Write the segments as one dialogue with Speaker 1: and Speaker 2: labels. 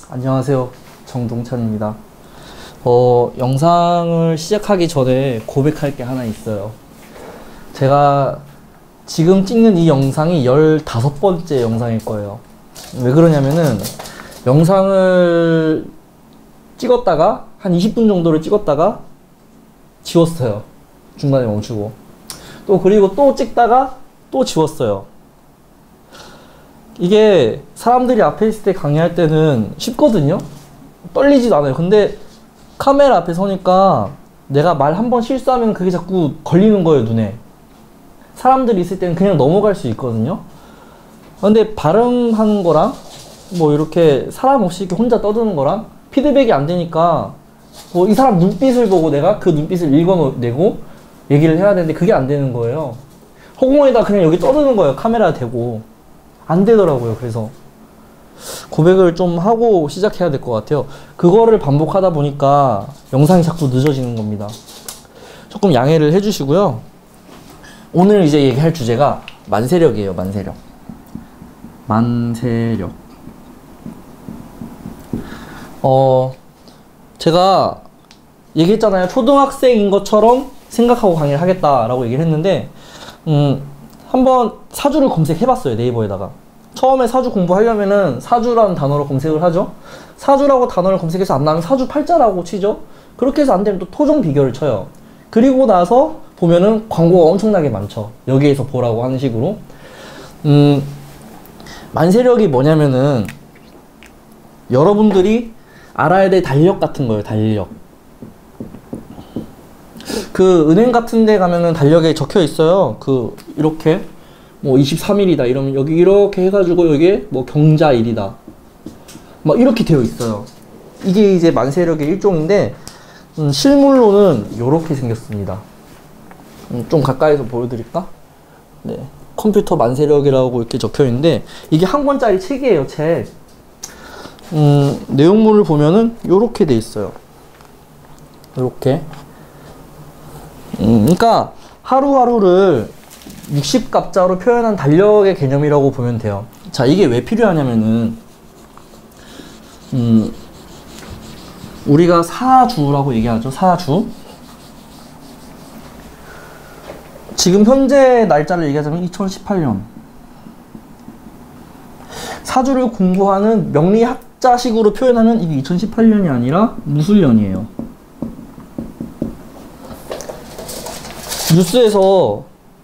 Speaker 1: 안녕하세요. 정동찬입니다. 영상을 시작하기 전에 고백할 게 하나 있어요. 제가 지금 찍는 이 영상이 15번째 영상일 거예요. 왜 그러냐면은 영상을 찍었다가 한 20분 정도를 찍었다가 지웠어요. 중간에 멈추고. 그리고 또 찍다가 또 지웠어요. 이게 사람들이 앞에 있을 때 강의할 때는 쉽거든요? 떨리지도 않아요. 근데 카메라 앞에 서니까 내가 말 한 번 실수하면 그게 자꾸 걸리는 거예요, 눈에. 사람들이 있을 때는 그냥 넘어갈 수 있거든요? 근데 발음하는 거랑 뭐 이렇게 사람 없이 이렇게 혼자 떠드는 거랑 피드백이 안 되니까 이 사람 눈빛을 보고 내가 그 눈빛을 읽어내고 얘기를 해야 되는데 그게 안 되는 거예요. 허공에다 그냥 여기 떠드는 거예요, 카메라 대고. 안 되더라고요. 그래서 고백을 좀 하고 시작해야 될 것 같아요. 그거를 반복하다 보니까 영상이 자꾸 늦어지는 겁니다. 조금 양해를 해주시고요. 오늘 이제 얘기할 주제가 만세력이에요. 만세력. 만세력. 제가 얘기했잖아요. 초등학생인 것처럼 생각하고 강의를 하겠다라고 얘기를 했는데 한번 사주를 검색해봤어요. 네이버에다가. 처음에 사주 공부하려면은 사주라는 단어로 검색을 하죠. 사주라고 단어를 검색해서 안 나오면 사주 팔자라고 치죠. 그렇게 해서 안 되면 또 토종 비결을 쳐요. 그리고 나서 보면은 광고가 엄청나게 많죠. 여기에서 보라고 하는 식으로. 만세력이 뭐냐면은 여러분들이 알아야 될 달력 같은 거예요. 달력. 그 은행 같은 데 가면은 달력에 적혀 있어요. 이렇게 뭐 23일이다 이러면 여기 이렇게 해가지고 여기에 뭐 경자일이다 막 이렇게 되어 있어요. 이게 이제 만세력의 일종인데 실물로는 이렇게 생겼습니다. 좀 가까이서 보여드릴까? 네, 컴퓨터 만세력이라고 이렇게 적혀 있는데 이게 한 권짜리 책이에요. 책. 내용물을 보면은 이렇게 돼 있어요. 이렇게. 그러니까 하루하루를 60갑자로 표현한 달력의 개념이라고 보면 돼요. 자, 이게 왜 필요하냐면은 우리가 사주라고 얘기하죠. 사주. 지금 현재 날짜를 얘기하자면 2018년. 사주를 공부하는 명리학자식으로 표현하면 이게 2018년이 아니라 무술년이에요. 뉴스에서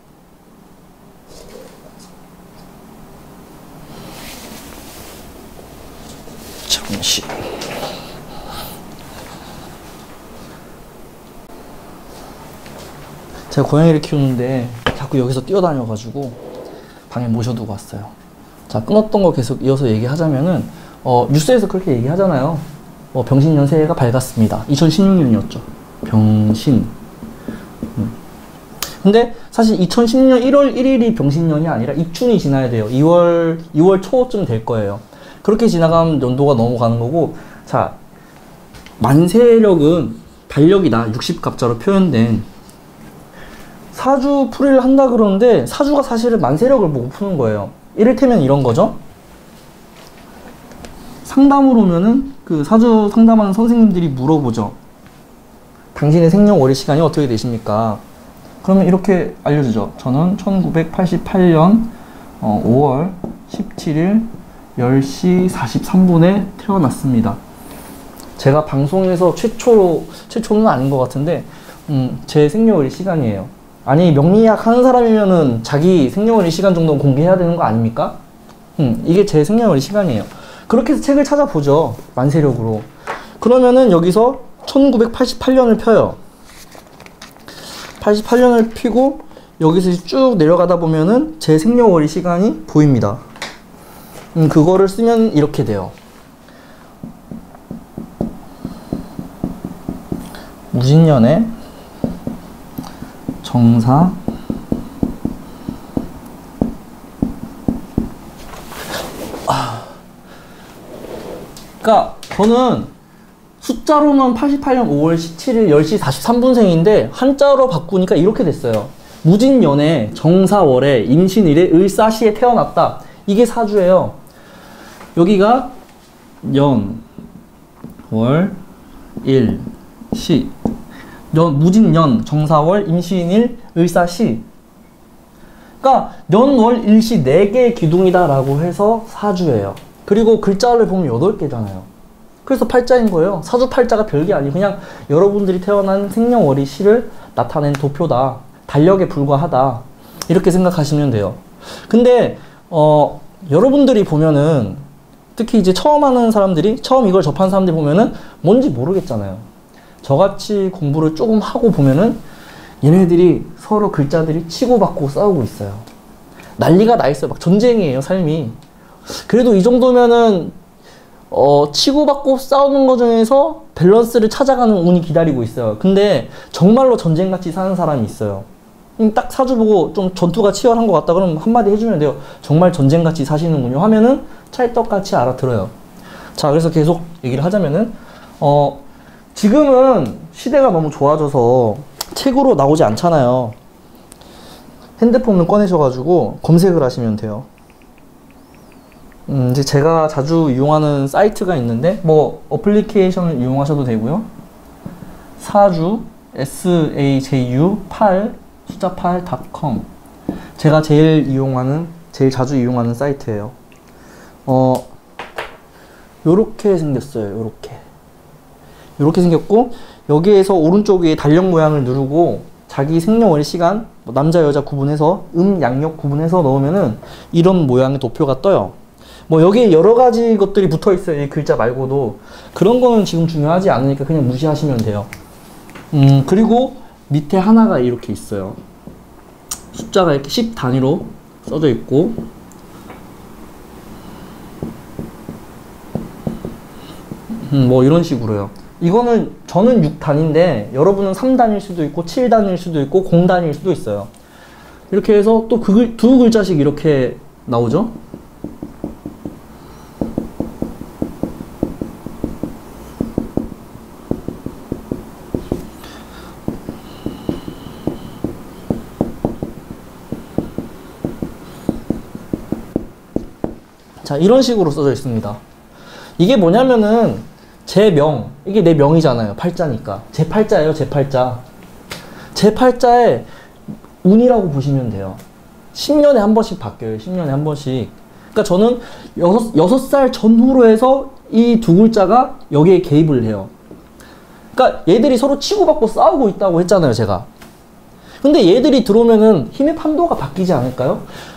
Speaker 1: 잠시 제가 고양이를 키우는데 자꾸 여기서 뛰어다녀가지고 방에 모셔두고 왔어요. 자, 끊었던 거 계속 이어서 얘기하자면은 뉴스에서 그렇게 얘기하잖아요. 병신년 새해가 밝았습니다. 2016년이었죠. 병신. 근데 사실 2010년 1월 1일이 병신년이 아니라 입춘이 지나야 돼요. 2월 초쯤 될 거예요. 그렇게 지나가면 연도가 넘어가는 거고. 자, 만세력은 달력이다. 60갑자로 표현된 사주 풀이를 한다 그러는데 사주가 사실은 만세력을 보고 푸는 거예요. 이를테면 이런 거죠. 상담을 오면은 그 사주 상담하는 선생님들이 물어보죠. 당신의 생년월일 시간이 어떻게 되십니까? 그러면 이렇게 알려주죠. 저는 1988년 5월 17일 10시 43분에 태어났습니다. 제가 방송에서 최초는 아닌 것 같은데 제 생년월일 시간이에요. 아니, 명리학 하는 사람이면은 자기 생년월일 시간 정도는 공개해야 되는 거 아닙니까? 이게 제 생년월일 시간이에요. 그렇게 해서 책을 찾아보죠. 만세력으로. 그러면은 여기서 1988년을 펴요. 88년을 피고 여기서 쭉 내려가다 보면은 제 생년월일 시간이 보입니다. 그거를 쓰면 이렇게 돼요. 무진년에 정사 그러니까 저는 숫자로는 88년 5월 17일 10시 43분생인데 한자로 바꾸니까 이렇게 됐어요. 무진년에 정사월에 임신일에 을사시에 태어났다. 이게 사주예요. 여기가 년, 월, 일, 시. 무진년, 정사월, 임시인일, 을사시. 그러니까 년, 월, 일시 4개의 기둥이다 라고 해서 사주예요. 그리고 글자를 보면 8개잖아요. 그래서 팔자인 거예요. 사주 팔자가 별게 아니고 그냥 여러분들이 태어난 생년월일 시를 나타낸 도표다. 달력에 불과하다. 이렇게 생각하시면 돼요. 근데 여러분들이 보면은 특히 이제 처음 하는 사람들이, 처음 이걸 접한 사람들이 보면은 뭔지 모르겠잖아요. 저같이 공부를 조금 하고 보면은 얘네들이 서로 글자들이 치고받고 싸우고 있어요. 난리가 나 있어요. 막 전쟁이에요, 삶이. 그래도 이 정도면은 치고받고 싸우는 것 중에서 밸런스를 찾아가는 운이 기다리고 있어요. 근데 정말로 전쟁같이 사는 사람이 있어요. 딱 사주 보고 좀 전투가 치열한 것 같다 그러면 한마디 해주면 돼요. 정말 전쟁같이 사시는군요 하면은 찰떡같이 알아들어요. 자, 그래서 계속 얘기를 하자면은 지금은 시대가 너무 좋아져서 책으로 나오지 않잖아요. 핸드폰을 꺼내셔가지고 검색을 하시면 돼요. 이제 제가 자주 이용하는 사이트가 있는데 뭐 어플리케이션을 이용하셔도 되고요. 사주 SAJU 8 숫자 8.com 제가 제일 자주 이용하는 사이트예요. 요렇게 생겼어요. 요렇게 생겼고 여기에서 오른쪽 위에 달력 모양을 누르고 자기 생년월일 시간 뭐 남자 여자 구분해서 양력 구분해서 넣으면은 이런 모양의 도표가 떠요. 뭐 여기에 여러 가지 것들이 붙어 있어요. 이 글자 말고도. 그런 거는 지금 중요하지 않으니까 그냥 무시하시면 돼요. 그리고 밑에 하나가 이렇게 있어요. 숫자가 이렇게 10 단위로 써져 있고 뭐 이런 식으로요. 이거는 저는 6단인데 여러분은 3단일 수도 있고 7단일 수도 있고 0단일 수도 있어요. 이렇게 해서 또 두 글자씩 이렇게 나오죠. 자, 이런 식으로 써져 있습니다. 이게 뭐냐면은 제 명, 이게 내 명이잖아요. 팔자니까. 제 팔자예요, 제 팔자. 제 팔자에 운이라고 보시면 돼요. 10년에 한 번씩 바뀌어요. 10년에 한 번씩. 그러니까 저는 6살 전후로 해서 이 두 글자가 여기에 개입을 해요. 그러니까 얘들이 서로 치고받고 싸우고 있다고 했잖아요, 제가. 근데 얘들이 들어오면은 힘의 판도가 바뀌지 않을까요?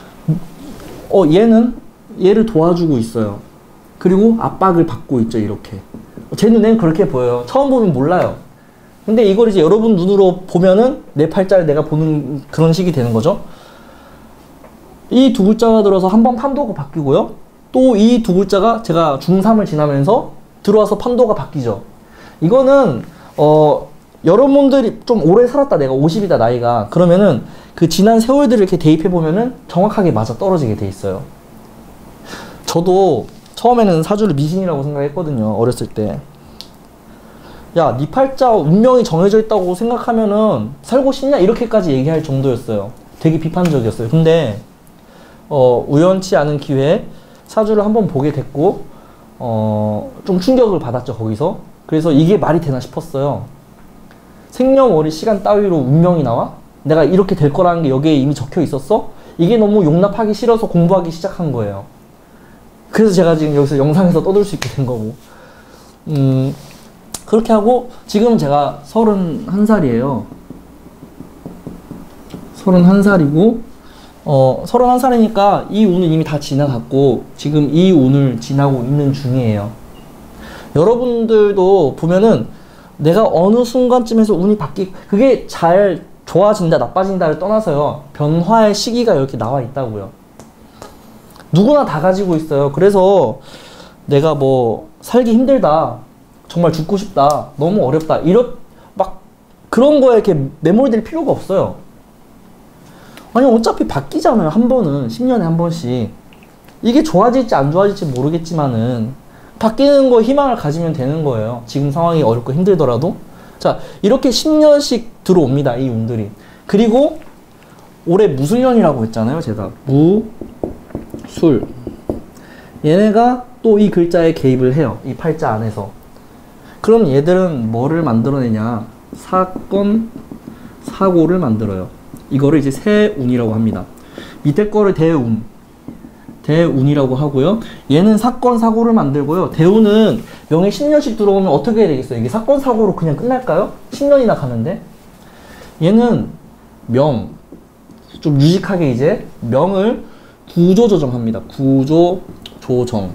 Speaker 1: 얘를 도와주고 있어요. 그리고 압박을 받고 있죠, 이렇게. 제 눈에는 그렇게 보여요. 처음 보면 몰라요. 근데 이걸 이제 여러분 눈으로 보면은 내 팔자를 내가 보는 그런 식이 되는 거죠. 이 두 글자가 들어서 한번 판도가 바뀌고요. 또 이 두 글자가 제가 중3을 지나면서 들어와서 판도가 바뀌죠. 이거는 여러분들이 좀 오래 살았다, 내가 50이다 나이가, 그러면은 그 지난 세월들을 이렇게 대입해 보면은 정확하게 맞아 떨어지게 돼 있어요. 저도 처음에는 사주를 미신이라고 생각했거든요. 어렸을 때. 야, 네 팔자 운명이 정해져 있다고 생각하면은 살고 싶냐? 이렇게까지 얘기할 정도였어요. 되게 비판적이었어요. 근데 우연치 않은 기회에 사주를 한번 보게 됐고 좀 충격을 받았죠, 거기서. 그래서 이게 말이 되나 싶었어요. 생년월일 시간 따위로 운명이 나와? 내가 이렇게 될 거라는 게 여기에 이미 적혀 있었어? 이게 너무 용납하기 싫어서 공부하기 시작한 거예요. 그래서 제가 지금 여기서 영상에서 떠들 수 있게 된 거고. 그렇게 하고 지금 제가 31살이에요. 31살이고 31살이니까 이 운은 이미 다 지나갔고 지금 이 운을 지나고 있는 중이에요. 여러분들도 보면은 내가 어느 순간쯤에서 운이 그게 잘 좋아진다 나빠진다를 떠나서요, 변화의 시기가 이렇게 나와 있다고요. 누구나 다 가지고 있어요. 그래서 내가 뭐 살기 힘들다, 정말 죽고 싶다, 너무 어렵다, 막 그런 거에 이렇게 매몰될 필요가 없어요. 아니 어차피 바뀌잖아요. 한 번은 10년에 한 번씩. 이게 좋아질지 안 좋아질지 모르겠지만은 바뀌는 거에 희망을 가지면 되는 거예요. 지금 상황이 어렵고 힘들더라도. 자, 이렇게 10년씩 들어옵니다, 이 운들이. 그리고 올해 무술년이라고 했잖아요, 제가. 술. 얘네가 또 이 글자에 개입을 해요, 이 팔자 안에서. 그럼 얘들은 뭐를 만들어내냐? 사건, 사고를 만들어요. 이거를 이제 세운이라고 합니다. 밑에 거를 대운, 대운이라고 하고요. 얘는 사건, 사고를 만들고요. 대운은 명에 10년씩 들어오면 어떻게 해야 되겠어요? 이게 사건, 사고로 그냥 끝날까요? 10년이나 가는데? 얘는 명, 좀 유식하게 이제 명을 구조조정합니다. 구조조정.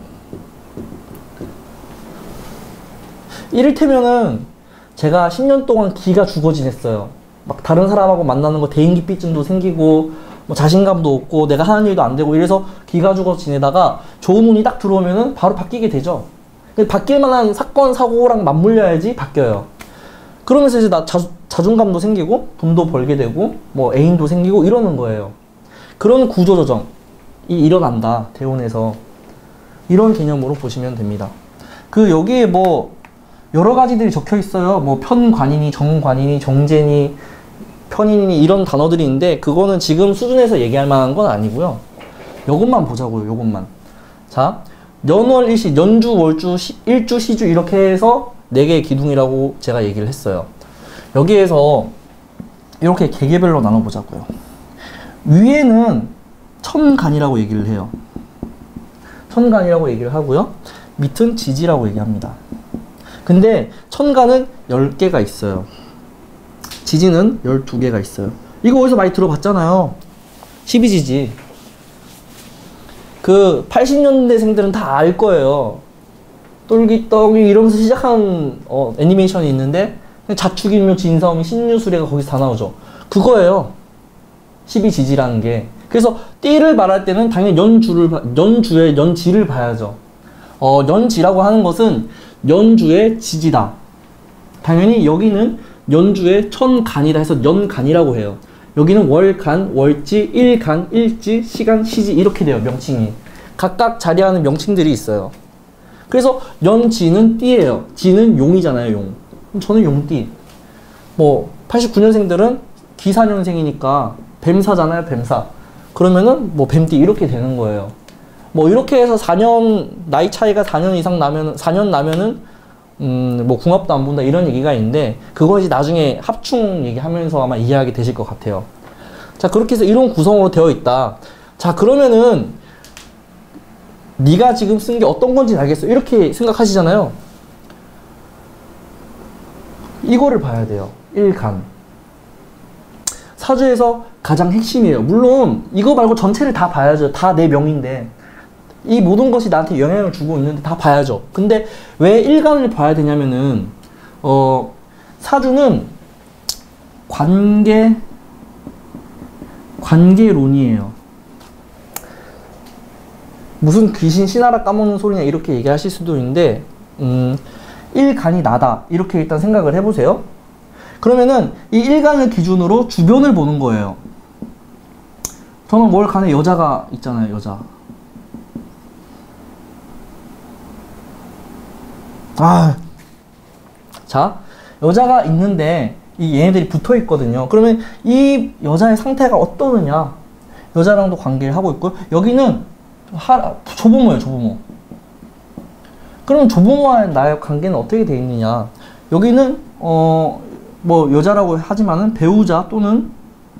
Speaker 1: 이를테면은 제가 10년 동안 기가 죽어 지냈어요. 막 다른 사람하고 만나는 거 대인기피증도 생기고 뭐 자신감도 없고 내가 하는 일도 안 되고 이래서 기가 죽어 지내다가 좋은 운이 딱 들어오면은 바로 바뀌게 되죠. 바뀔 만한 사건, 사고랑 맞물려야지 바뀌어요. 그러면서 이제 자존감도 생기고 돈도 벌게 되고 뭐 애인도 생기고 이러는 거예요. 그런 구조조정이 일어난다. 대운에서. 이런 개념으로 보시면 됩니다. 그 여기에 뭐 여러 가지들이 적혀 있어요. 뭐 편관이니 정관이니 정제니 편인이니 이런 단어들이 있는데 그거는 지금 수준에서 얘기할 만한 건 아니고요. 요것만 보자고요. 요것만. 자, 연월일시, 연주, 월주, 일주, 시주 이렇게 해서 4개의 기둥이라고 제가 얘기를 했어요. 여기에서 이렇게 개개별로 나눠보자고요. 위에는 천간이라고 얘기를 해요. 천간이라고 얘기를 하고요. 밑은 지지라고 얘기합니다. 근데 천간은 10개가 있어요. 지지는 12개가 있어요. 이거 어디서 많이 들어봤잖아요. 12지지. 그 80년대생들은 다 알 거예요. 똘기떡이 이러면서 시작한 애니메이션이 있는데 자축인묘, 진사오미, 신유수레가 거기서 다 나오죠. 그거예요. 12지지라는 게. 그래서 띠를 말할 때는 당연히 연주의 연지를 봐야죠. 연지라고 하는 것은 연주의 지지다. 당연히 여기는 연주의 천간이다 해서 연간이라고 해요. 여기는 월간, 월지, 일간, 일지, 시간, 시지 이렇게 돼요. 명칭이. 각각 자리하는 명칭들이 있어요. 그래서 연지는 띠예요. 지는 용이잖아요. 용. 저는 용띠. 뭐 89년생들은 기사년생이니까 뱀사잖아요. 뱀사. 그러면은 뭐 뱀띠 이렇게 되는 거예요. 뭐 이렇게 해서 4년 나이 차이가 4년 이상 나면 4년 나면은 뭐 궁합도 안 본다 이런 얘기가 있는데 그거 이제 나중에 합충 얘기하면서 아마 이해하게 되실 것 같아요. 자, 그렇게 해서 이런 구성으로 되어 있다. 자, 그러면은 네가 지금 쓴 게 어떤 건지 알겠어 이렇게 생각하시잖아요. 이거를 봐야 돼요. 일간. 사주에서 가장 핵심이에요. 물론 이거 말고 전체를 다 봐야죠. 다 내 명인데 이 모든 것이 나한테 영향을 주고 있는데 다 봐야죠. 근데 왜 일간을 봐야 되냐면은 사주는 관계론이에요. 무슨 귀신 신하라 까먹는 소리냐 이렇게 얘기하실 수도 있는데 일간이 나다 이렇게 일단 생각을 해보세요. 그러면은 이 일간을 기준으로 주변을 보는 거예요. 저는 월간에 여자가 있잖아요. 여자. 자, 여자가 있는데 이 얘네들이 붙어 있거든요. 그러면 이 여자의 상태가 어떠느냐? 여자랑도 관계를 하고 있고 여기는 조부모예요. 조부모. 그럼 조부모와 나의 관계는 어떻게 되어 있느냐? 여기는 뭐 여자라고 하지만은 배우자 또는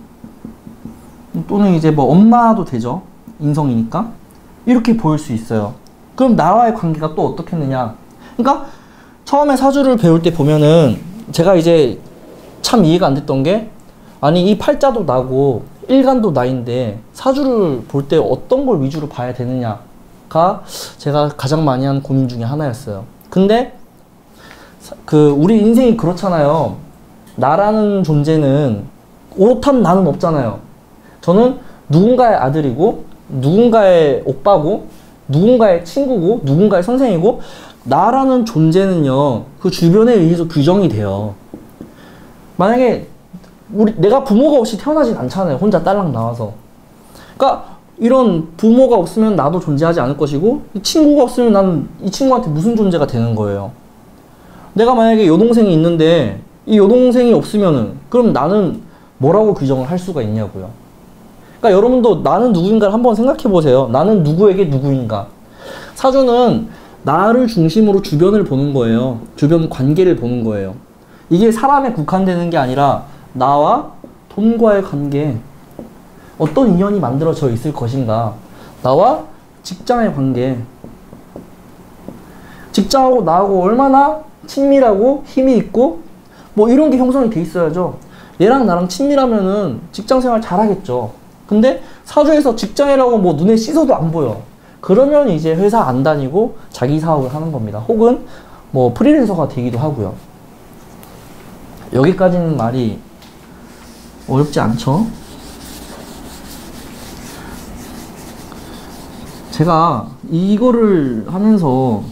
Speaker 1: 이제 뭐 엄마도 되죠. 인성이니까 이렇게 보일 수 있어요. 그럼 나와의 관계가 또 어떻겠느냐? 그러니까 처음에 사주를 배울 때 보면은 제가 이제 참 이해가 안 됐던 게 아니 이 팔자도 나고 일간도 나인데 사주를 볼 때 어떤 걸 위주로 봐야 되느냐가 제가 가장 많이 한 고민 중에 하나였어요. 근데 우리 인생이 그렇잖아요. 나라는 존재는 오롯한 나는 없잖아요. 저는 누군가의 아들이고 누군가의 오빠고 누군가의 친구고 누군가의 선생이고 나라는 존재는요 그 주변에 의해서 규정이 돼요. 만약에 내가 부모가 없이 태어나진 않잖아요. 혼자 딸랑 나와서. 그러니까 이런 부모가 없으면 나도 존재하지 않을 것이고 친구가 없으면 나는 이 친구한테 무슨 존재가 되는 거예요. 내가 만약에 여동생이 있는데 이 여동생이 없으면은 그럼 나는 뭐라고 규정을 할 수가 있냐고요. 그러니까 여러분도 나는 누구인가를 한번 생각해 보세요. 나는 누구에게 누구인가. 사주는 나를 중심으로 주변을 보는 거예요. 주변 관계를 보는 거예요. 이게 사람에 국한되는 게 아니라 나와 돈과의 관계, 어떤 인연이 만들어져 있을 것인가, 나와 직장의 관계, 직장하고 나하고 얼마나 친밀하고 힘이 있고 뭐 이런 게 형성이 돼 있어야죠. 얘랑 나랑 친밀하면은 직장생활 잘하겠죠. 근데 사주에서 직장이라고 뭐 눈에 씻어도 안 보여. 그러면 이제 회사 안 다니고 자기 사업을 하는 겁니다. 혹은 뭐 프리랜서가 되기도 하고요. 여기까지는 말이 어렵지 않죠? 제가 이거를 하면서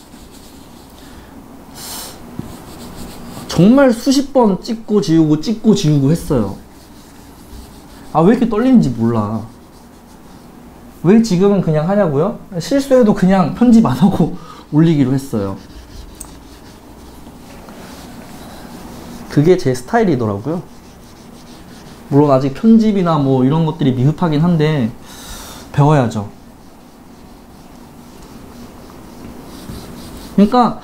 Speaker 1: 정말 수십 번 찍고 지우고 했어요. 아, 왜 이렇게 떨리는지 몰라. 왜 지금은 그냥 하냐고요? 실수해도 그냥 편집 안 하고 올리기로 했어요. 그게 제 스타일이더라고요. 물론 아직 편집이나 뭐 이런 것들이 미흡하긴 한데 배워야죠. 그러니까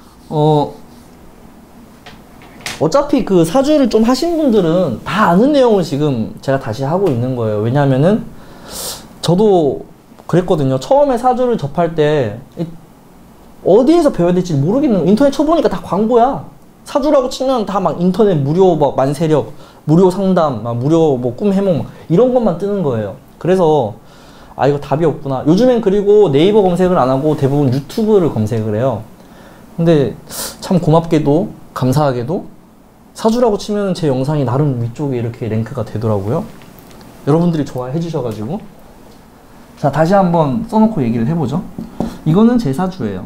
Speaker 1: 어차피 그 사주를 좀 하신 분들은 다 아는 내용을 지금 제가 다시 하고 있는 거예요. 왜냐면은 저도 그랬거든요. 처음에 사주를 접할 때 어디에서 배워야 될지 모르겠는 거예요. 인터넷 쳐보니까 다 광고야. 사주라고 치면 다 막 인터넷 무료 막 만세력, 무료 상담, 막 무료 뭐 꿈 해몽 막 이런 것만 뜨는 거예요. 그래서 아, 이거 답이 없구나. 요즘엔 그리고 네이버 검색을 안 하고 대부분 유튜브를 검색을 해요. 근데 참 고맙게도 감사하게도 사주라고 치면 제 영상이 나름 위쪽에 이렇게 랭크가 되더라고요. 여러분들이 좋아해 주셔가지고. 자, 다시 한번 써놓고 얘기를 해보죠. 이거는 제 사주예요.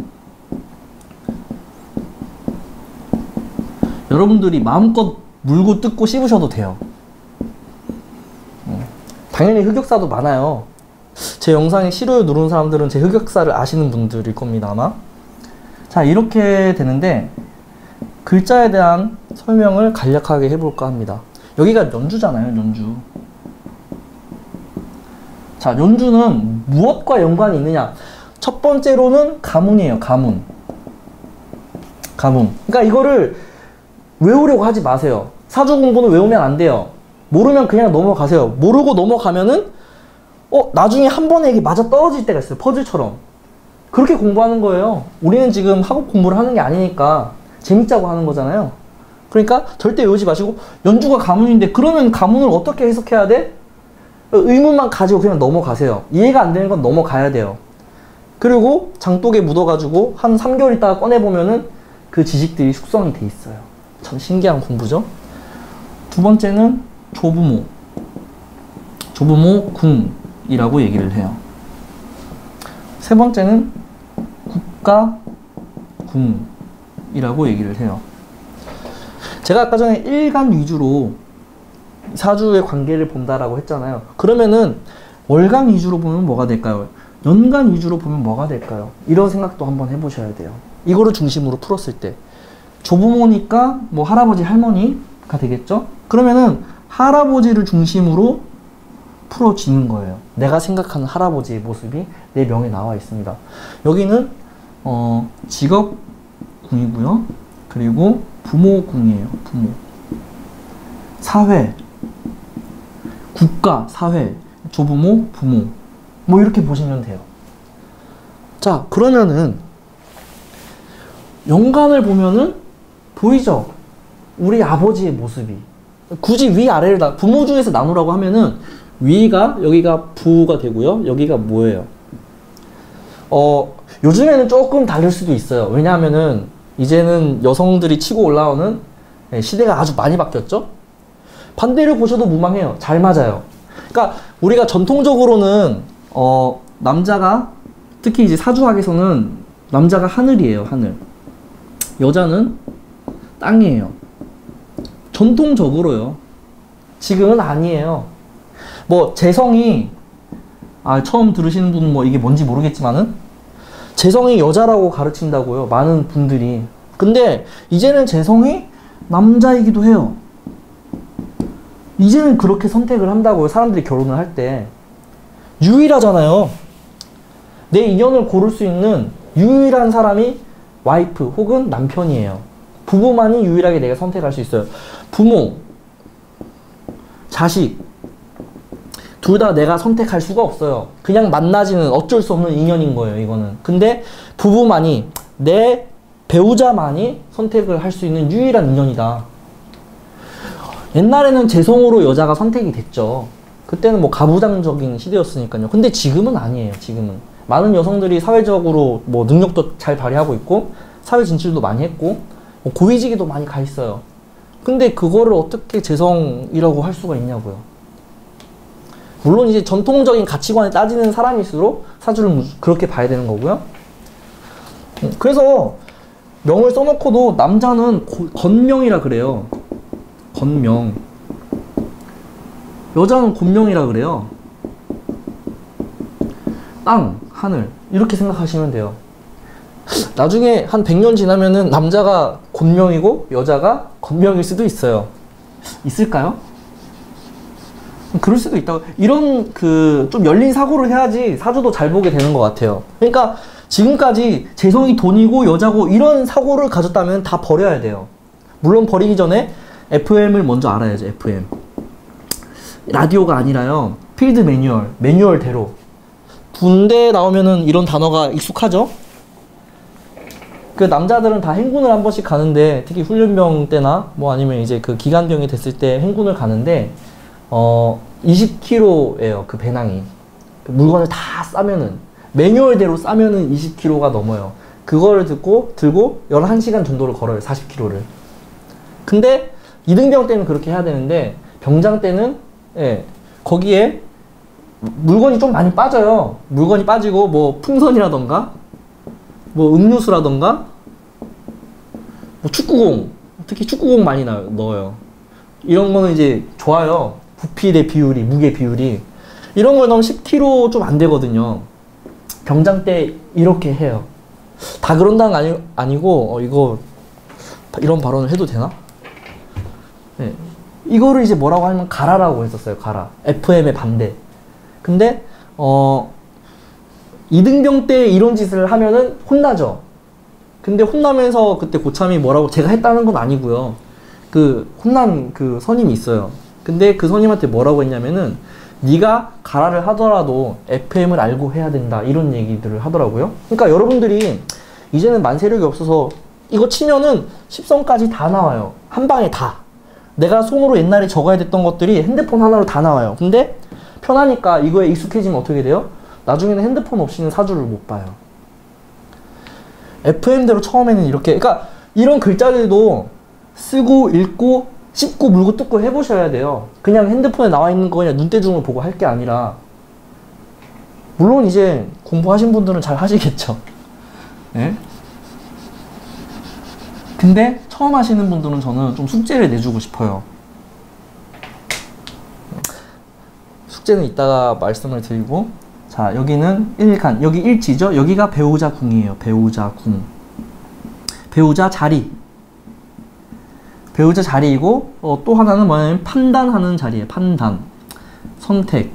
Speaker 1: 여러분들이 마음껏 물고 뜯고 씹으셔도 돼요. 당연히 흑역사도 많아요. 제 영상에 싫어요 누른 사람들은 제 흑역사를 아시는 분들일 겁니다, 아마. 자, 이렇게 되는데 글자에 대한 설명을 간략하게 해볼까 합니다. 여기가 연주잖아요, 연주. 자, 연주는 무엇과 연관이 있느냐? 첫 번째로는 가문이에요, 가문. 가문. 그러니까 이거를 외우려고 하지 마세요. 사주 공부는 외우면 안 돼요. 모르면 그냥 넘어가세요. 모르고 넘어가면은 나중에 한 번에 이게 맞아 떨어질 때가 있어요. 퍼즐처럼. 그렇게 공부하는 거예요. 우리는 지금 학업 공부를 하는 게 아니니까 재밌자고 하는 거잖아요. 그러니까 절대 외우지 마시고, 연주가 가문인데 그러면 가문을 어떻게 해석해야 돼? 의문만 가지고 그냥 넘어가세요. 이해가 안 되는 건 넘어가야 돼요. 그리고 장독에 묻어가지고 한 3개월 있다가 꺼내보면은 그 지식들이 숙성이 돼 있어요. 참 신기한 공부죠. 두 번째는 조부모. 조부모 궁이라고 얘기를 해요. 세 번째는 국가궁이라고 얘기를 해요. 제가 아까 전에 일간 위주로 사주의 관계를 본다라고 했잖아요. 그러면은 월간 위주로 보면 뭐가 될까요? 연간 위주로 보면 뭐가 될까요? 이런 생각도 한번 해보셔야 돼요. 이거를 중심으로 풀었을 때 조부모니까 뭐 할아버지 할머니가 되겠죠? 그러면은 할아버지를 중심으로 풀어지는 거예요. 내가 생각하는 할아버지의 모습이 내 명에 나와 있습니다. 여기는 직업궁이고요. 그리고 부모궁이에요. 부모. 사회, 국가, 사회, 조부모, 부모. 뭐 이렇게 보시면 돼요. 자, 그러면은 연간을 보면은 보이죠? 우리 아버지의 모습이. 굳이 위아래를 부모 중에서 나누라고 하면은 위가, 여기가 부가 되고요. 여기가 뭐예요? 요즘에는 조금 다를 수도 있어요. 왜냐하면은 이제는 여성들이 치고 올라오는 시대가 아주 많이 바뀌었죠? 반대를 보셔도 무방해요. 잘 맞아요. 그러니까 우리가 전통적으로는 남자가, 특히 이제 사주학에서는 남자가 하늘이에요, 하늘. 여자는 땅이에요. 전통적으로요. 지금은 아니에요. 뭐 재성이, 처음 들으시는 분은 뭐 이게 뭔지 모르겠지만은 재성이 여자라고 가르친다고요, 많은 분들이. 근데 이제는 재성이 남자이기도 해요. 이제는 그렇게 선택을 한다고요, 사람들이 결혼을 할 때. 유일하잖아요. 내 인연을 고를 수 있는 유일한 사람이 와이프 혹은 남편이에요. 부부만이 유일하게 내가 선택할 수 있어요. 부모, 자식 둘 다 내가 선택할 수가 없어요. 그냥 만나지는 어쩔 수 없는 인연인 거예요, 이거는. 근데 부부만이, 내 배우자만이 선택을 할 수 있는 유일한 인연이다. 옛날에는 재성으로 여자가 선택이 됐죠. 그때는 뭐 가부장적인 시대였으니까요. 근데 지금은 아니에요, 지금은. 많은 여성들이 사회적으로 뭐 능력도 잘 발휘하고 있고, 사회 진출도 많이 했고, 뭐 고위직에도 많이 가 있어요. 근데 그거를 어떻게 재성이라고 할 수가 있냐고요. 물론 이제 전통적인 가치관에 따지는 사람일수록 사주를 그렇게 봐야 되는 거고요. 그래서 명을 써놓고도 남자는 건명이라 그래요. 건명. 여자는 곤명이라 그래요. 땅, 하늘 이렇게 생각하시면 돼요. 나중에 한 100년 지나면은 남자가 곤명이고 여자가 건명일 수도 있어요. 있을까요? 그럴 수도 있다고. 이런 좀 열린 사고를 해야지 사주도 잘 보게 되는 것 같아요. 그러니까 지금까지 재성이 돈이고 여자고 이런 사고를 가졌다면 다 버려야 돼요. 물론 버리기 전에 FM을 먼저 알아야죠. FM. 라디오가 아니라요. 필드 매뉴얼, 매뉴얼대로. 군대 나오면은 이런 단어가 익숙하죠? 그 남자들은 다 행군을 한 번씩 가는데, 특히 훈련병 때나 뭐 아니면 이제 그 기간병이 됐을 때 행군을 가는데 20kg예요. 그 배낭이. 물건을 다 싸면은, 매뉴얼대로 싸면은 20kg가 넘어요. 그거를 들고 11시간 정도를 걸어요. 40km를. 근데 이등병 때는 그렇게 해야 되는데, 병장 때는 거기에 물건이 좀 많이 빠져요. 물건이 빠지고 뭐 풍선이라던가 뭐 음료수라던가 뭐 축구공, 특히 축구공 많이 넣어요. 이런 거는 이제 좋아요. 부피 대 비율이, 무게 비율이. 이런 걸 넣으면 10kg 좀 안 되거든요. 병장 때 이렇게 해요. 다 그런다는 거 아니고 이거 이런 발언을 해도 되나? 네. 이거를 이제 뭐라고 하면 가라라고 했었어요. 가라. FM의 반대. 근데 이등병 때 이런 짓을 하면은 혼나죠. 근데 혼나면서 그때 고참이 뭐라고, 제가 했다는 건 아니고요. 혼난 선임이 있어요. 근데 그 선임한테 뭐라고 했냐면은, 네가 가라를 하더라도 FM을 알고 해야 된다, 이런 얘기들을 하더라고요. 그러니까 여러분들이 이제는 만세력이 없어서 이거 치면은 10성까지 다 나와요. 한 방에 다. 내가 손으로 옛날에 적어야 됐던 것들이 핸드폰 하나로 다 나와요. 근데 편하니까 이거에 익숙해지면 어떻게 돼요? 나중에는 핸드폰 없이는 사주를 못 봐요. FM대로 처음에는 이렇게, 그러니까 이런 글자들도 쓰고 읽고 씹고 물고 뜯고 해보셔야 돼요. 그냥 핸드폰에 나와 있는 거 그냥 눈대중을 보고 할 게 아니라. 물론 이제 공부하신 분들은 잘 하시겠죠. 네? 근데 처음 하시는 분들은 저는 좀 숙제를 내주고 싶어요. 숙제는 이따가 말씀을 드리고, 자, 여기는 일간, 여기 일지죠? 여기가 배우자 궁이에요. 배우자 궁. 배우자 자리. 배우자 자리이고, 또 하나는 뭐냐면 판단하는 자리예요. 판단. 선택.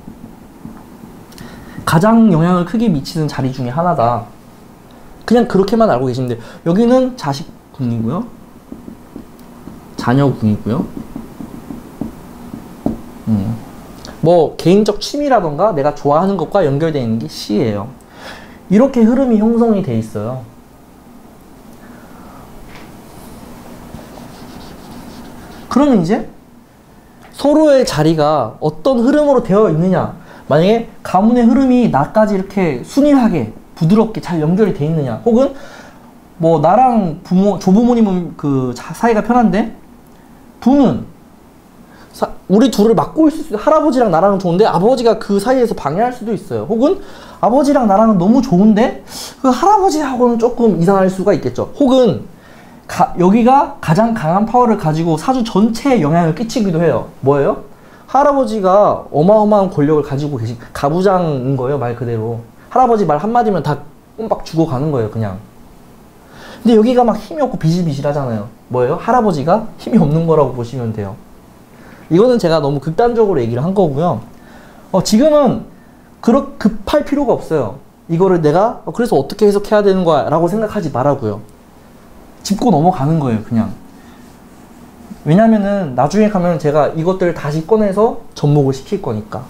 Speaker 1: 가장 영향을 크게 미치는 자리 중에 하나다. 그냥 그렇게만 알고 계시면 돼요. 여기는 자식 궁이고요. 자녀 궁이고요. 뭐 개인적 취미라던가 내가 좋아하는 것과 연결되어 있는 게 시예요. 이렇게 흐름이 형성이 돼 있어요. 그러면 이제 서로의 자리가 어떤 흐름으로 되어 있느냐, 만약에 가문의 흐름이 나까지 이렇게 순일하게 부드럽게 잘 연결이 돼 있느냐, 혹은 뭐 나랑 조부모님은 사이가 편한데 부는 우리 둘을 맡고 있을 수도, 할아버지랑 나랑은 좋은데 아버지가 그 사이에서 방해할 수도 있어요. 혹은 아버지랑 나랑은 너무 좋은데 그 할아버지하고는 조금 이상할 수가 있겠죠. 혹은 여기가 가장 강한 파워를 가지고 사주 전체에 영향을 끼치기도 해요. 뭐예요? 할아버지가 어마어마한 권력을 가지고 계신 가부장인 거예요. 말 그대로. 할아버지 말 한마디면 다 꼼박 죽어가는 거예요. 그냥. 근데 여기가 막 힘이 없고 비실비실하잖아요. 뭐예요? 할아버지가 힘이 없는 거라고 보시면 돼요. 이거는 제가 너무 극단적으로 얘기를 한 거고요. 지금은 급할 필요가 없어요. 이거를 내가 그래서 어떻게 해석해야 되는 거야 라고 생각하지 말라고요. 짚고 넘어가는 거예요, 그냥. 왜냐면은 나중에 가면 제가 이것들을 다시 꺼내서 접목을 시킬 거니까.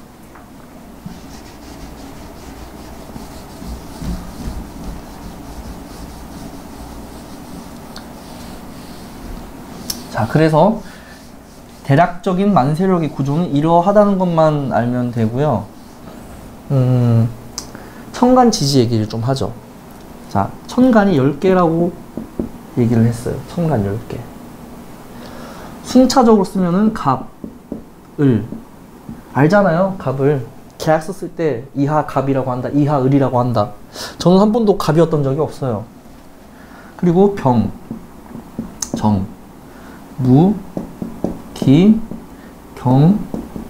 Speaker 1: 자, 그래서 대략적인 만세력의 구조는 이러하다는 것만 알면 되고요. 천간 지지 얘기를 좀 하죠. 자, 천간이 10개라고 얘기를 했어요. 천간 10개. 순차적으로 쓰면은 갑, 을. 알잖아요, 갑을. 계약서 쓸 때 이하 갑이라고 한다, 이하 을이라고 한다. 저는 한 번도 갑이었던 적이 없어요. 그리고 병, 정, 무, 기, 경,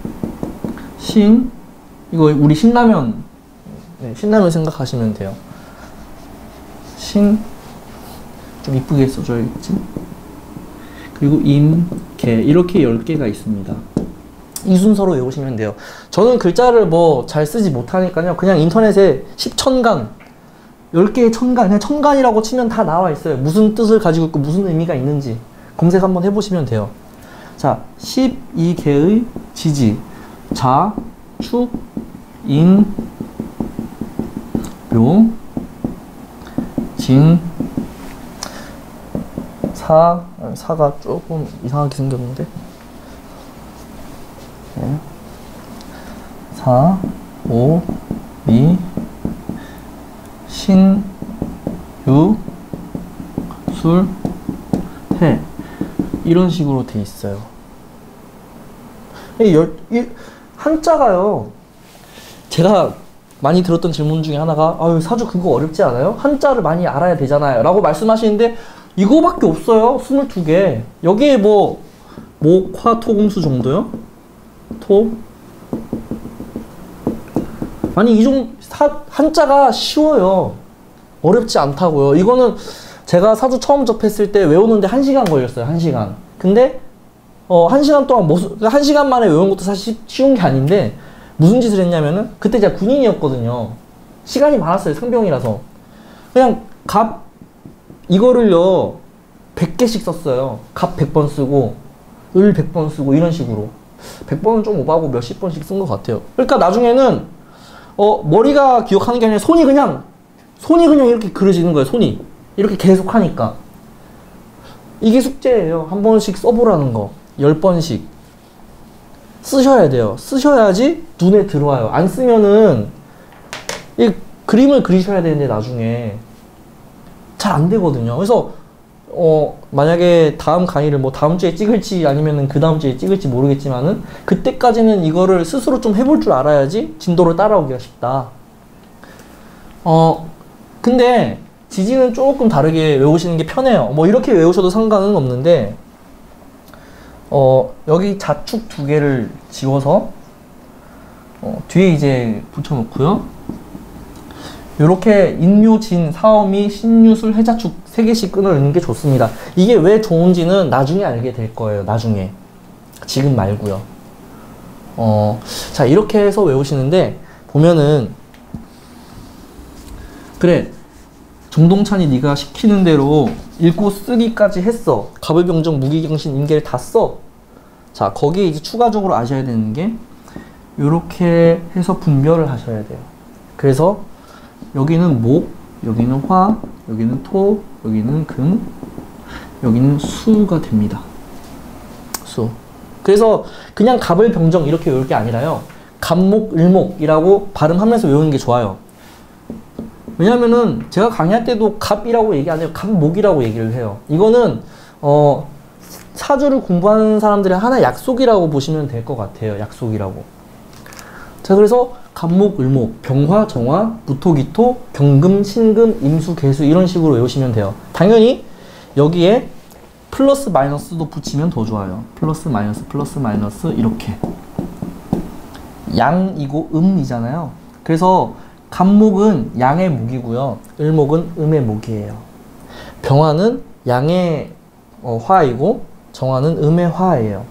Speaker 1: 신. 이거 우리 신라면, 네, 신라면 생각하시면 돼요. 신, 좀 이쁘게 써줘야겠지. 그리고 임, 개, 이렇게 10개가 있습니다. 이 순서로 외우시면 돼요. 저는 글자를 뭐 잘 쓰지 못하니까요. 그냥 인터넷에 10천간, 10개의 천간, 그냥 천간이라고 치면 다 나와 있어요. 무슨 뜻을 가지고 있고 무슨 의미가 있는지 검색 한번 해보시면 돼요. 자, 12개의 지지, 자, 축, 인, 묘, 진, 사가 조금 이상하게 생겼는데. 네. 사, 오, 미, 신, 유, 술, 해. 이런 식으로 돼 있어요. 한자가요. 제가 많이 들었던 질문 중에 하나가, 아유, 사주 그거 어렵지 않아요? 한자를 많이 알아야 되잖아요. 라고 말씀하시는데, 이거밖에 없어요. 22개. 여기에 뭐, 목, 화, 토, 금수 정도요? 토? 아니, 한자가 쉬워요. 어렵지 않다고요. 이거는 제가 사주 처음 접했을 때 외우는데 1시간 걸렸어요. 1시간. 근데, 1시간 동안 1시간 만에 외운 것도 사실 쉬운 게 아닌데, 무슨 짓을 했냐면은, 그때 제가 군인이었거든요. 시간이 많았어요. 상병이라서. 그냥, 이거를요, 100개씩 썼어요. 갑 100번 쓰고, 을 100번 쓰고, 이런 식으로. 100번은 좀 오바고 몇십 번씩 쓴 것 같아요. 그러니까 나중에는, 머리가 기억하는 게 아니라 손이 그냥 이렇게 그려지는 거예요, 손이. 이렇게 계속 하니까. 이게 숙제예요. 한 번씩 써보라는 거. 10번씩. 쓰셔야 돼요. 쓰셔야지 눈에 들어와요. 안 쓰면은, 이 그림을 그리셔야 되는데, 나중에. 잘 안 되거든요. 그래서 만약에 다음 강의를 뭐 다음 주에 찍을지 아니면은 그 다음 주에 찍을지 모르겠지만은 그때까지는 이거를 스스로 좀 해볼 줄 알아야지 진도를 따라오기가 쉽다. 근데 지지는 조금 다르게 외우시는 게 편해요. 뭐 이렇게 외우셔도 상관은 없는데 여기 자축 2개를 지워서 뒤에 이제 붙여놓고요. 요렇게 인묘, 진, 사오미, 신유술, 해자축 3개씩 끊어내는 게 좋습니다. 이게 왜 좋은지는 나중에 알게 될 거예요. 나중에. 지금 말고요. 자, 이렇게 해서 외우시는데 보면은 그래, 정동찬이 네가 시키는 대로 읽고 쓰기까지 했어. 갑을병정, 무기경신, 임계를 다 써. 자, 거기에 이제 추가적으로 아셔야 되는 게 요렇게 해서 분별을 하셔야 돼요. 그래서 여기는 목, 여기는 화, 여기는 토, 여기는 금, 여기는 수가 됩니다. 수. 그래서 그냥 갑을 병정 이렇게 외울 게 아니라요. 갑목, 을목이라고 발음하면서 외우는 게 좋아요. 왜냐면은 제가 강의할 때도 갑이라고 얘기 안 해요. 갑목이라고 얘기를 해요. 이거는 사주를 공부하는 사람들의 하나의 약속이라고 보시면 될 것 같아요. 약속이라고. 자, 그래서 갑목, 을목, 병화, 정화, 무토, 기토, 경금, 신금, 임수, 계수 이런 식으로 외우시면 돼요. 당연히 여기에 플러스 마이너스도 붙이면 더 좋아요. 플러스 마이너스 이렇게. 양이고 음이잖아요. 그래서 갑목은 양의 목이고요. 을목은 음의 목이에요. 병화는 양의 화이고 정화는 음의 화예요.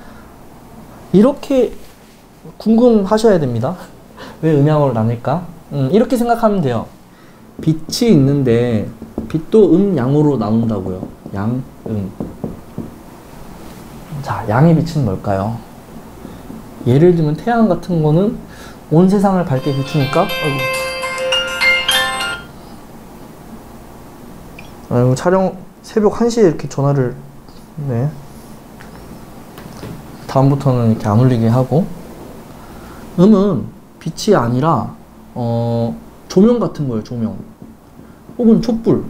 Speaker 1: 이렇게 궁금하셔야 됩니다. 왜 음양으로 나뉠까? 이렇게 생각하면 돼요. 빛이 있는데 빛도 양으로 나눈다고요. 양, 자, 양의 빛은 뭘까요? 예를 들면 태양 같은 거는 온 세상을 밝게 비추니까 아이고 촬영 새벽 1시에 이렇게 전화를 네. 다음부터는 이렇게 안 울리게 하고 음은 빛이 아니라 조명 같은 거예요. 조명 혹은 촛불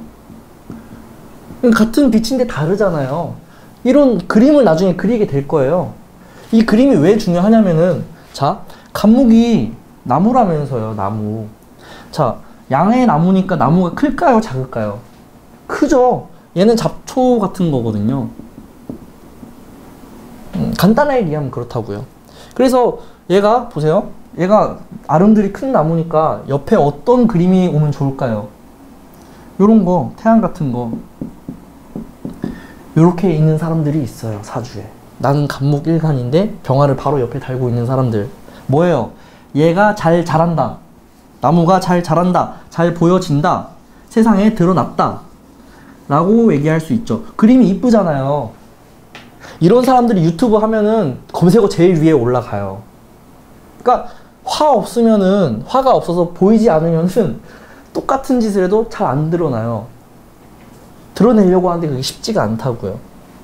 Speaker 1: 같은 빛인데 다르잖아요. 이런 그림을 나중에 그리게 될 거예요. 이 그림이 왜 중요하냐면은 자 감목이 나무라면서요. 나무. 자 양의 나무니까 나무가 클까요? 작을까요? 크죠. 얘는 잡초 같은 거거든요. 간단하게 얘기하면 그렇다고요. 그래서 얘가 보세요. 얘가 아름드리 큰 나무니까 옆에 어떤 그림이 오면 좋을까요? 요런 거 태양 같은 거 요렇게 있는 사람들이 있어요. 사주에. 나는 간목일간인데 병화를 바로 옆에 달고 있는 사람들 뭐예요? 얘가 잘 자란다. 나무가 잘 자란다. 잘 보여진다. 세상에 드러났다. 라고 얘기할 수 있죠. 그림이 이쁘잖아요. 이런 사람들이 유튜브 하면은 검색어 제일 위에 올라가요. 그러니까 화가 없어서 보이지 않으면은 똑같은 짓을 해도 잘 안 드러나요. 드러내려고 하는데 그게 쉽지가 않다고요.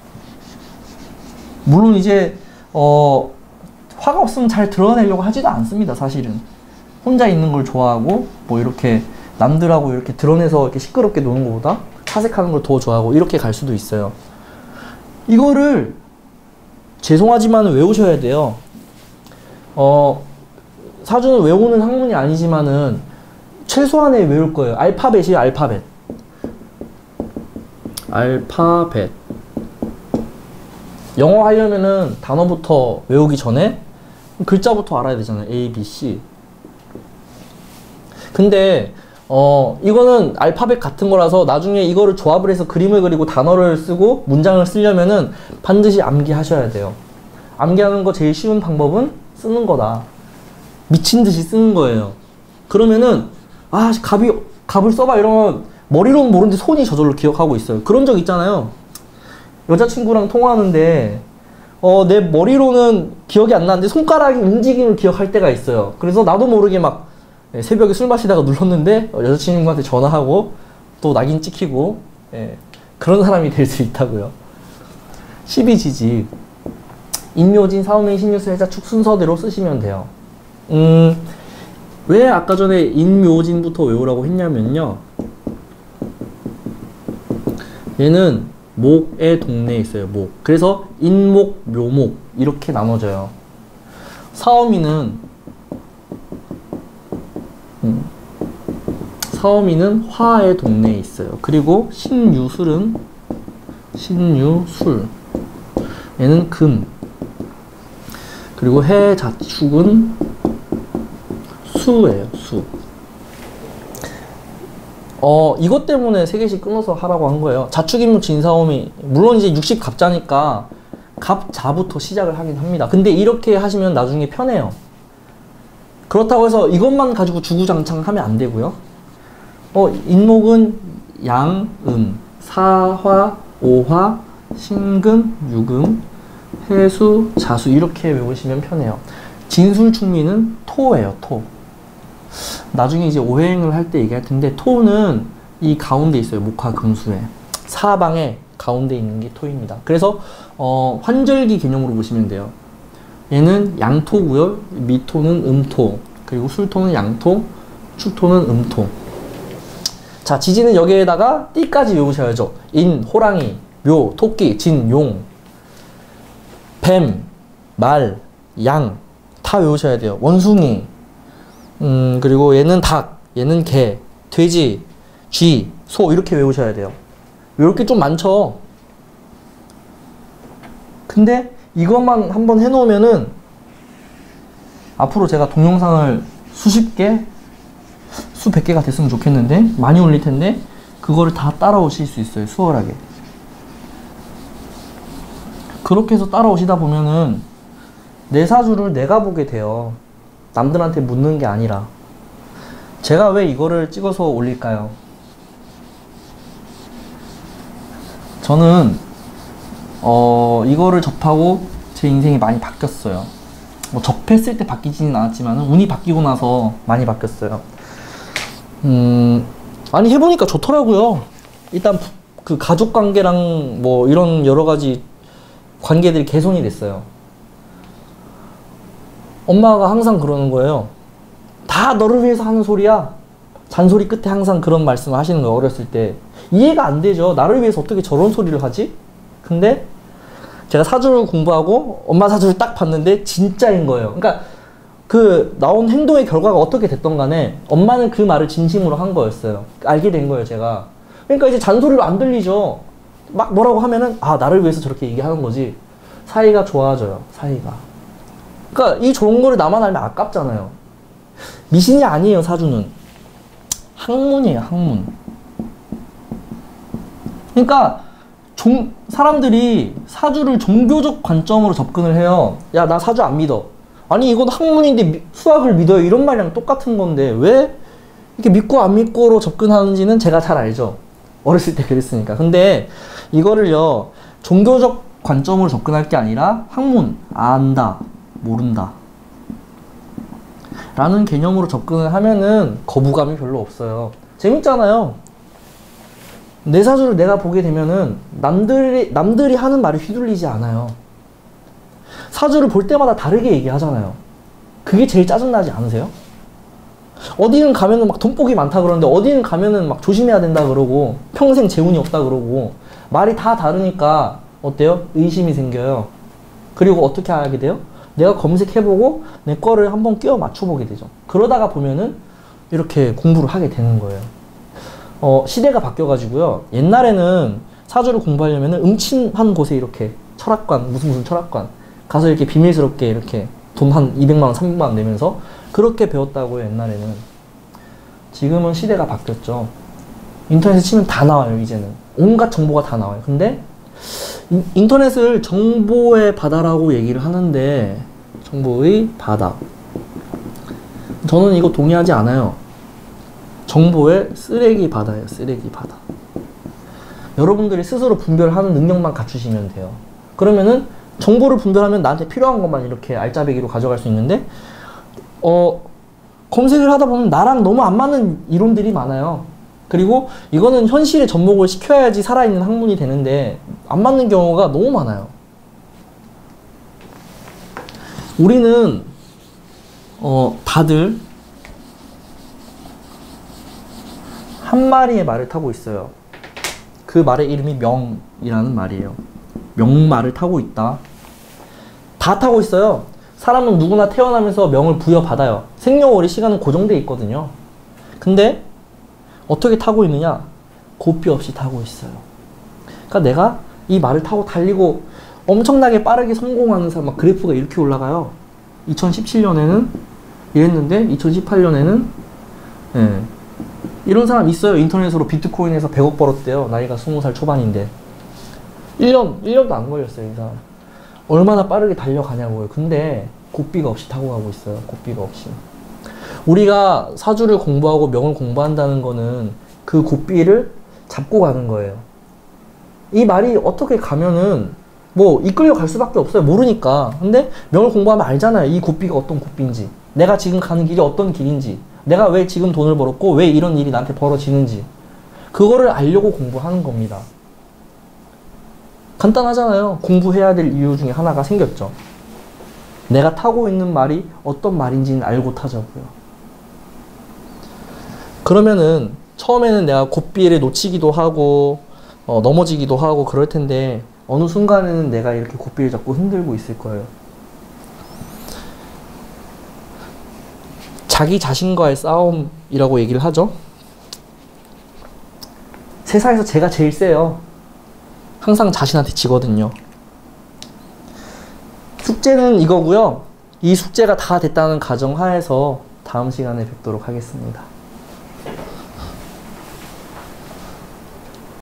Speaker 1: 물론 이제 화가 없으면 잘 드러내려고 하지도 않습니다. 사실은 혼자 있는 걸 좋아하고 뭐 이렇게 남들하고 이렇게 드러내서 이렇게 시끄럽게 노는 것보다 사색하는 걸 더 좋아하고 이렇게 갈 수도 있어요. 이거를 죄송하지만 외우셔야 돼요. 사주는 외우는 학문이 아니지만은 최소한에 외울 거예요. 알파벳이에요. 알파벳. 알파벳. 영어 하려면은 단어부터 외우기 전에 글자부터 알아야 되잖아요. A, B, C. 근데 이거는 알파벳 같은 거라서 나중에 이거를 조합을 해서 그림을 그리고 단어를 쓰고 문장을 쓰려면은 반드시 암기하셔야 돼요. 암기하는 거 제일 쉬운 방법은 쓰는 거다. 미친 듯이 쓰는 거예요. 그러면은 아 갑을 써봐 이러면 머리로는 모르는데 손이 저절로 기억하고 있어요. 그런 적 있잖아요. 여자친구랑 통화하는데 내 머리로는 기억이 안 나는데 손가락의 움직임을 기억할 때가 있어요. 그래서 나도 모르게 막 새벽에 술 마시다가 눌렀는데 여자친구한테 전화하고 또 낙인 찍히고 그런 사람이 될 수 있다고요. 12지지 인묘진, 사오명, 신유수, 해자축 순서대로 쓰시면 돼요. 왜 아까 전에 인묘진부터 외우라고 했냐면요. 얘는 목의 동네에 있어요. 목. 그래서 인목, 묘목 이렇게 나눠져요. 사오미는 화의 동네에 있어요. 그리고 신유술은 신유술 얘는 금. 그리고 해자축은 수예요. 수. 이것 때문에 3개씩 끊어서 하라고 한 거예요. 자축인묘 진사오미 물론 이제 60갑자니까 갑자부터 시작을 하긴 합니다. 근데 이렇게 하시면 나중에 편해요. 그렇다고 해서 이것만 가지고 주구장창 하면 안 되고요. 인목은 양, 사화, 오화, 신금, 유금, 해수, 자수 이렇게 외우시면 편해요. 진술충미는 토예요. 토. 나중에 이제 오행을 할 때 얘기할 텐데 토는 이 가운데 있어요. 목화 금수에 사방에 가운데 있는 게 토입니다. 그래서 환절기 개념으로 보시면 돼요. 얘는 양토고요. 미토는 음토, 그리고 술토는 양토, 축토는 음토. 자, 지지는 여기에다가 띠까지 외우셔야죠. 인, 호랑이, 묘, 토끼, 진, 용, 뱀, 말, 양 다 외우셔야 돼요. 원숭이, 그리고 얘는 닭, 얘는 개, 돼지, 쥐, 소 이렇게 외우셔야 돼요. 외울 게 좀 많죠. 근데 이것만 한번 해놓으면은 앞으로 제가 동영상을 수십 개, 수백 개가 됐으면 좋겠는데 많이 올릴 텐데 그거를 다 따라오실 수 있어요. 수월하게. 그렇게 해서 따라오시다 보면은 내 사주를 내가 보게 돼요. 남들한테 묻는 게 아니라. 제가 왜 이거를 찍어서 올릴까요? 저는 이거를 접하고 제 인생이 많이 바뀌었어요. 뭐 접했을 때 바뀌지는 않았지만 운이 바뀌고 나서 많이 바뀌었어요. 아니 해보니까 좋더라고요. 일단 그 가족 관계랑 뭐 이런 여러 가지 관계들이 개선이 됐어요. 엄마가 항상 그러는 거예요. 다 너를 위해서 하는 소리야. 잔소리 끝에 항상 그런 말씀을 하시는 거예요. 어렸을 때 이해가 안 되죠. 나를 위해서 어떻게 저런 소리를 하지? 근데 제가 사주를 공부하고 엄마 사주를 딱 봤는데 진짜인 거예요. 그러니까 그 나온 행동의 결과가 어떻게 됐던 간에 엄마는 그 말을 진심으로 한 거였어요. 알게 된 거예요, 제가. 그러니까 이제 잔소리로 안 들리죠. 막 뭐라고 하면은 아, 나를 위해서 저렇게 얘기하는 거지. 사이가 좋아져요, 사이가. 그러니까 이 좋은 거를 나만 알면 아깝잖아요. 미신이 아니에요, 사주는. 학문이에요, 학문. 그러니까 사람들이 사주를 종교적 관점으로 접근을 해요. 야, 나 사주 안 믿어. 아니, 이건 학문인데 수학을 믿어요. 이런 말이랑 똑같은 건데 왜 이렇게 믿고 안 믿고로 접근하는지는 제가 잘 알죠. 어렸을 때 그랬으니까. 근데 이거를요, 종교적 관점으로 접근할 게 아니라 학문, 안다, 모른다 라는 개념으로 접근을 하면은 거부감이 별로 없어요. 재밌잖아요. 내 사주를 내가 보게 되면은 남들이 하는 말에 휘둘리지 않아요. 사주를 볼 때마다 다르게 얘기하잖아요. 그게 제일 짜증나지 않으세요? 어디는 가면은 막 돈복이 많다 그러는데 어디는 가면은 막 조심해야 된다 그러고 평생 재운이 없다 그러고 말이 다 다르니까 어때요? 의심이 생겨요. 그리고 어떻게 하게 돼요? 내가 검색해보고 내 거를 한번 끼워 맞춰보게 되죠. 그러다가 보면은 이렇게 공부를 하게 되는 거예요. 시대가 바뀌어가지고요. 옛날에는 사주를 공부하려면은 음침한 곳에 이렇게 철학관, 무슨 철학관 가서 이렇게 비밀스럽게 이렇게 돈 한 200만원, 300만원 내면서 그렇게 배웠다고요, 옛날에는. 지금은 시대가 바뀌었죠. 인터넷에 치면 다 나와요, 이제는. 온갖 정보가 다 나와요. 근데 인터넷을 정보의 바다라고 얘기를 하는데 정보의 바다. 저는 이거 동의하지 않아요. 정보의 쓰레기 바다예요, 쓰레기 바다. 여러분들이 스스로 분별하는 능력만 갖추시면 돼요. 그러면은 정보를 분별하면 나한테 필요한 것만 이렇게 알짜배기로 가져갈 수 있는데 검색을 하다 보면 나랑 너무 안 맞는 이론들이 많아요. 그리고 이거는 현실에 접목을 시켜야지 살아있는 학문이 되는데 안 맞는 경우가 너무 많아요. 우리는 다들 한 마리의 말을 타고 있어요. 그 말의 이름이 명이라는 말이에요. 명말을 타고 있다. 다 타고 있어요. 사람은 누구나 태어나면서 명을 부여받아요. 생년월일 시간은 고정되어 있거든요. 근데 어떻게 타고 있느냐? 고삐 없이 타고 있어요. 그러니까 내가 이 말을 타고 달리고 엄청나게 빠르게 성공하는 사람, 막 그래프가 이렇게 올라가요. 2017년에는 이랬는데 2018년에는 이런 사람 있어요. 인터넷으로 비트코인에서 100억 벌었대요. 나이가 20살 초반인데 1년도 안 걸렸어요, 이 사람. 얼마나 빠르게 달려가냐고요. 근데 고삐가 없이 타고 가고 있어요. 고삐가 없이. 우리가 사주를 공부하고 명을 공부한다는 거는 그 고삐를 잡고 가는 거예요. 이 말이 어떻게 가면은 뭐 이끌려 갈 수밖에 없어요. 모르니까. 근데 명을 공부하면 알잖아요. 이 고삐가 어떤 고삐인지, 내가 지금 가는 길이 어떤 길인지, 내가 왜 지금 돈을 벌었고 왜 이런 일이 나한테 벌어지는지, 그거를 알려고 공부하는 겁니다. 간단하잖아요. 공부해야 될 이유 중에 하나가 생겼죠. 내가 타고 있는 말이 어떤 말인지는 알고 타자고요. 그러면은 처음에는 내가 고삐를 놓치기도 하고 넘어지기도 하고 그럴 텐데 어느 순간에는 내가 이렇게 고삐를 잡고 흔들고 있을 거예요. 자기 자신과의 싸움이라고 얘기를 하죠. 세상에서 제가 제일 세요. 항상 자신한테 지거든요. 숙제는 이거고요. 이 숙제가 다 됐다는 가정하에서 다음 시간에 뵙도록 하겠습니다.